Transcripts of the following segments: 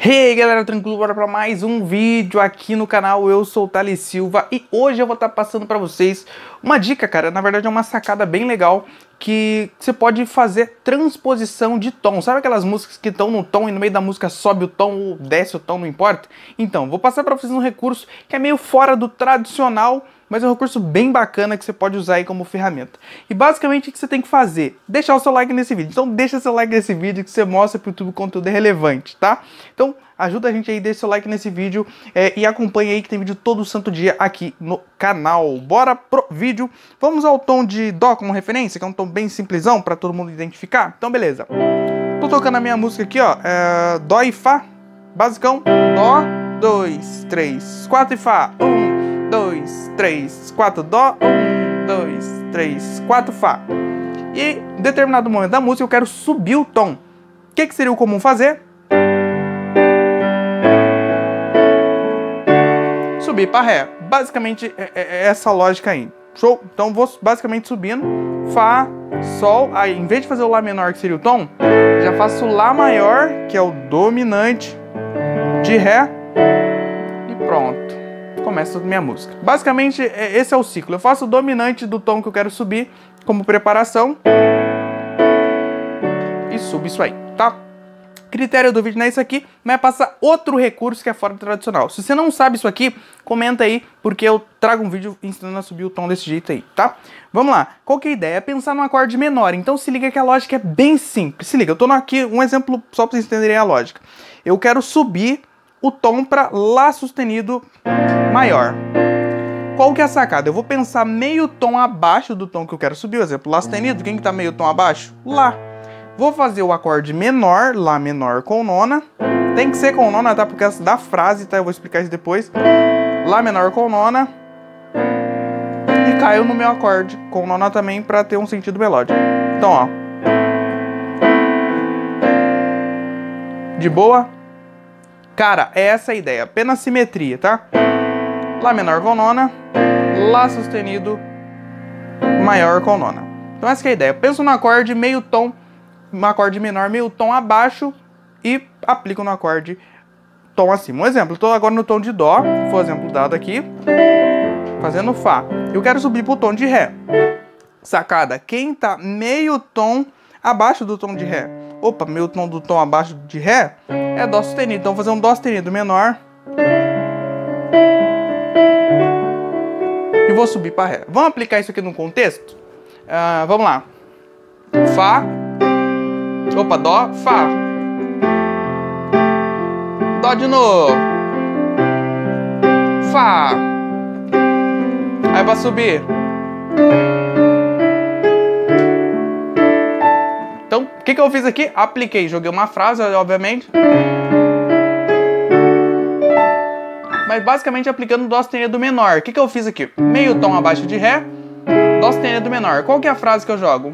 Hey galera, tranquilo? Bora pra mais um vídeo aqui no canal. Eu sou o Thales Silva e hoje eu vou estar passando pra vocês uma dica, cara. Na verdade é uma sacada bem legal que você pode fazer transposição de tom. Sabe aquelas músicas que estão no tom e no meio da música sobe o tom ou desce o tom, não importa? Então, vou passar pra vocês um recurso que é meio fora do tradicional, mas é um recurso bem bacana que você pode usar aí como ferramenta. E basicamente o que você tem que fazer? Deixar o seu like nesse vídeo. Então deixa seu like nesse vídeo que você mostra pro YouTube conteúdo relevante, tá? Então ajuda a gente aí, deixa seu like nesse vídeo e acompanha aí que tem vídeo todo santo dia aqui no canal. Bora pro vídeo. Vamos ao tom de Dó como referência, que é um tom bem simplesão para todo mundo identificar. Então beleza. Tô tocando a minha música aqui, ó, Dó e Fá, basicão. Dó, 2, 3, 4 e Fá. 1, 2, 3, 4, Dó, 1, 2, 3, 4, Fá. E em determinado momento da música eu quero subir o tom. O que seria o comum fazer? Subir para Ré. Basicamente é essa lógica aí. Show? Então vou basicamente subindo. Fá, Sol. Aí em vez de fazer o Lá menor, que seria o tom, já faço o Lá maior, que é o dominante de Ré. E pronto. Começa a minha música. Basicamente, esse é o ciclo. Eu faço o dominante do tom que eu quero subir como preparação e subo isso aí, tá? Critério do vídeo não é isso aqui, mas é passar outro recurso que é fora do tradicional. Se você não sabe isso aqui, comenta aí, porque eu trago um vídeo ensinando a subir o tom desse jeito aí, tá? Vamos lá. Qual que é a ideia? É pensar num acorde menor. Então se liga que a lógica é bem simples. Se liga, eu tô aqui um exemplo só para vocês entenderem a lógica. Eu quero subir o tom para Lá sustenido maior. Qual que é a sacada? Eu vou pensar meio tom abaixo do tom que eu quero subir. Por exemplo, Lá sustenido, quem que tá meio tom abaixo? Lá. Vou fazer o acorde menor, Lá menor com nona. Tem que ser com nona, tá? Porque é da frase, tá? Eu vou explicar isso depois. Lá menor com nona. E caio no meu acorde com nona também pra ter um sentido melódico. Então, ó. De boa? Cara, é essa a ideia. Apenas simetria, tá? Lá menor com nona. Lá sustenido maior com nona. Então essa que é a ideia. Penso no acorde meio tom, um acorde menor meio tom abaixo e aplico no acorde tom acima. Um exemplo, estou agora no tom de Dó, foi o exemplo dado aqui, fazendo Fá. Eu quero subir para o tom de Ré. Sacada, quem está meio tom abaixo do tom de Ré? Opa, meio tom do tom abaixo de Ré é Dó sustenido. Então vou fazer um Dó sustenido menor e vou subir para Ré. Vamos aplicar isso aqui no contexto? Vamos lá. Fá. Opa, Dó, Fá. Dó de novo. Fá. Aí vai subir. Então, o que eu fiz aqui? Apliquei, joguei uma frase, obviamente. Mas basicamente aplicando Dó sustenido menor. O que eu fiz aqui? Meio tom abaixo de Ré, Dó sustenido menor. Qual que é a frase que eu jogo?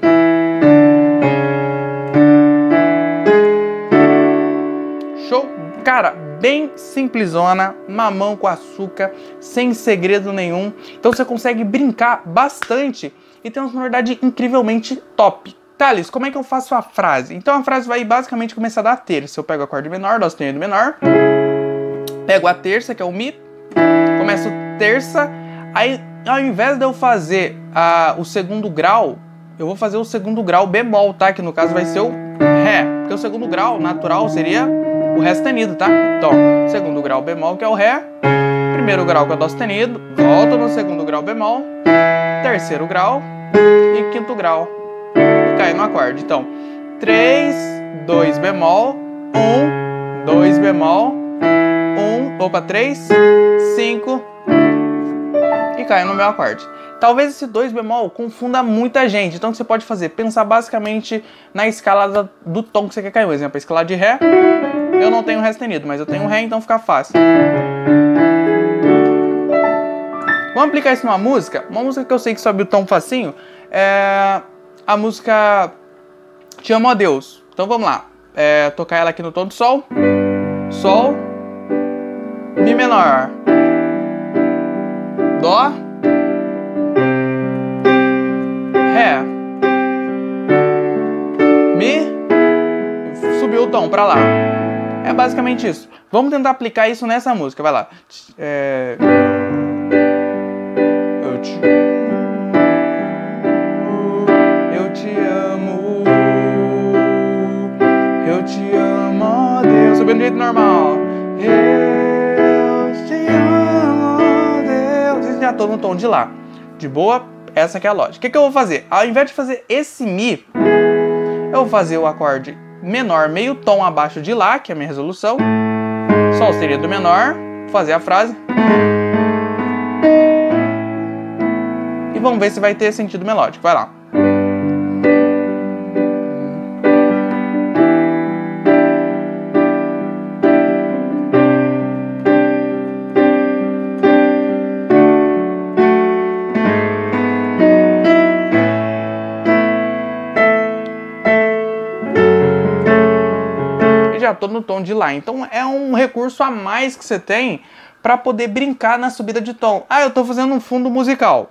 Show? Cara, bem simplesona, mamão com açúcar, sem segredo nenhum. Então você consegue brincar bastante e tem uma sonoridade incrivelmente top. Thales, como é que eu faço a frase? Então a frase vai basicamente começar da terça. Eu pego o acorde menor, Dó sustenido menor, pego a terça, que é o Mi, começo terça, aí ao invés de eu fazer o segundo grau, eu vou fazer o segundo grau bemol, tá? Que no caso vai ser o Ré, porque o segundo grau natural seria o Ré sustenido, tá? Então, segundo grau bemol, que é o Ré, primeiro grau, que é o Dó sustenido, volto no segundo grau bemol, terceiro grau e quinto grau, e cai no acorde. Então, 3, 2 bemol, 1, 2 bemol, 3, 5 e cai no meu acorde. Talvez esse 2 bemol confunda muita gente, então o que você pode fazer? Pensar basicamente na escala do tom que você quer cair. Por exemplo, a escala de Ré, eu não tenho Ré sustenido, mas eu tenho Ré, então fica fácil. Vamos aplicar isso numa música? Uma música que eu sei que sobe o tom facinho é a música Te Amo a Deus. Então vamos lá, tocar ela aqui no tom de Sol, Sol, Mi menor, Dó, Ré, Mi, subiu o tom pra lá. É É basicamente isso. Vamos tentar aplicar isso nessa música, vai lá. Eu te amo, ó Deus. Subindo de jeito normal. Eu te amo, ó Deus. Já tô no tom de Lá. De boa, essa que é a lógica. O que eu vou fazer? Ao invés de fazer esse Mi, eu vou fazer o acorde menor meio tom abaixo de Lá, que é a minha resolução. Sol seria do menor. Vou fazer a frase. E vamos ver se vai ter sentido melódico. Vai lá. Já tô no tom de Lá. Então é um recurso a mais que você tem para poder brincar na subida de tom. Ah, eu tô fazendo um fundo musical.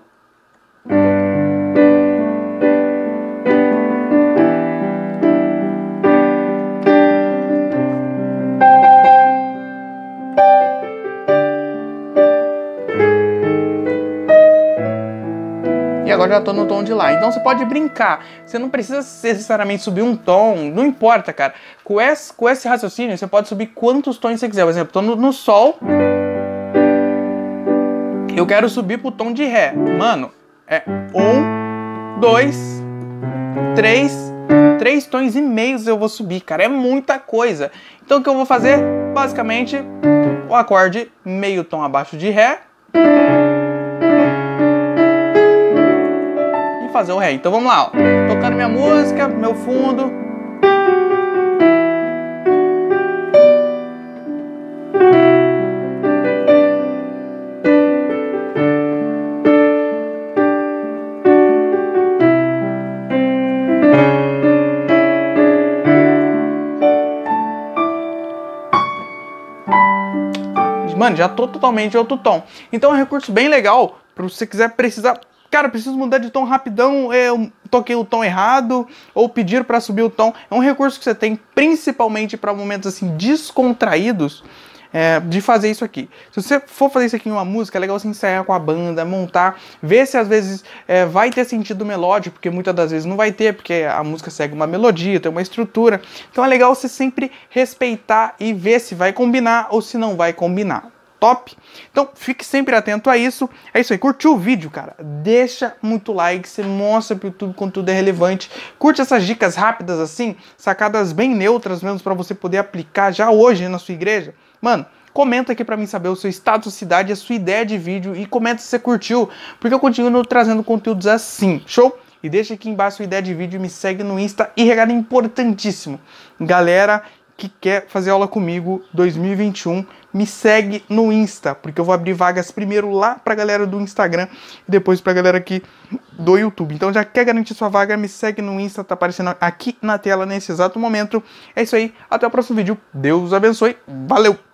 E agora já tô no tom de Lá. Então você pode brincar. Você não precisa necessariamente subir um tom. Não importa, cara. Com esse raciocínio, você pode subir quantos tons você quiser. Por exemplo, tô no Sol. Eu quero subir pro tom de Ré. Mano, é 1, 2, 3. 3 tons e meios eu vou subir, cara. É muita coisa. Então o que eu vou fazer? Basicamente, o acorde meio tom abaixo de Ré. Fazer o Ré. Então vamos lá, ó. Tocando minha música, meu fundo. Mano, já tô totalmente em outro tom. Então é um recurso bem legal para você precisar. Cara, preciso mudar de tom rapidão, eu toquei o tom errado, ou pedir para subir o tom. É um recurso que você tem principalmente para momentos assim descontraídos, de fazer isso aqui. Se você for fazer isso aqui em uma música, é legal você ensaiar com a banda, montar, ver se às vezes vai ter sentido melódico, porque muitas das vezes não vai ter, porque a música segue uma melodia, tem uma estrutura. Então é legal você sempre respeitar e ver se vai combinar ou se não vai combinar. Top? Então fique sempre atento a isso. É isso aí, curtiu o vídeo, cara? Deixa muito like, você mostra pro YouTube quando tudo é relevante. Curte essas dicas rápidas assim, sacadas bem neutras mesmo para você poder aplicar já hoje na sua igreja. Mano, comenta aqui pra mim saber o seu estado, sua cidade, a sua ideia de vídeo e comenta se você curtiu, porque eu continuo trazendo conteúdos assim, show? E deixa aqui embaixo a sua ideia de vídeo e me segue no Insta. E recado importantíssimo, galera que quer fazer aula comigo 2021, me segue no Insta, porque eu vou abrir vagas primeiro lá pra galera do Instagram e depois pra galera aqui do YouTube. Então já quer garantir sua vaga, me segue no Insta, tá aparecendo aqui na tela nesse exato momento. É isso aí, até o próximo vídeo. Deus abençoe, valeu!